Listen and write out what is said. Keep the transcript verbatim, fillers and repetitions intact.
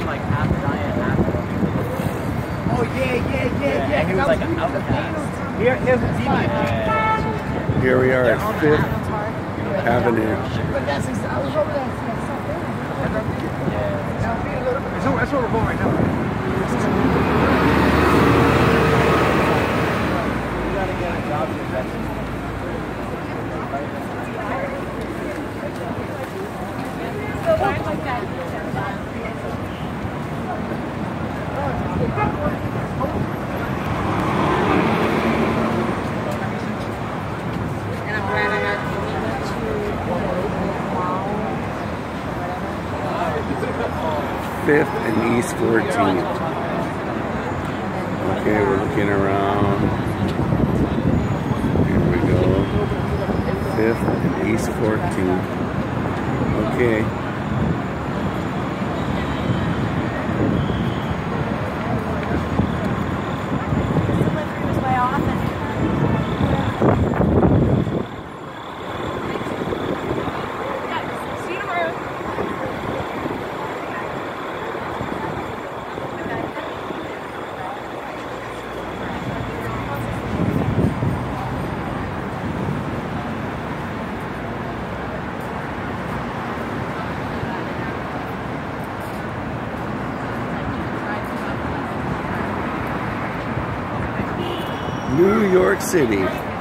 became like half giant, half. Oh yeah, yeah, yeah, yeah. Yeah, and he was like an outcast. Here, here's a deviant. Here we are at Fifth Avenue. But that's ex- I was over there. That's something. Yeah. That's where, that's where we're going right now. You gotta get a job to invest. Fifth and East fourteenth. Okay, we're looking around. Here we go. Fifth and East fourteenth. Okay. New York City.